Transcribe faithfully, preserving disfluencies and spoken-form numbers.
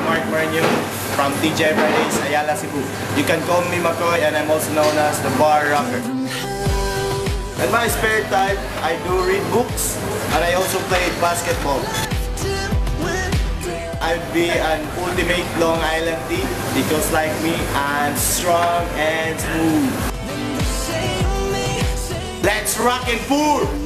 Mark Marino from T G I Fridays, Ayala, Cebu. You can call me Makoy and I'm also known as the bar rocker. In my spare time, I do read books and I also play basketball. I'd be an ultimate Long Island tea because like me, I'm strong and smooth. Let's rock and pull!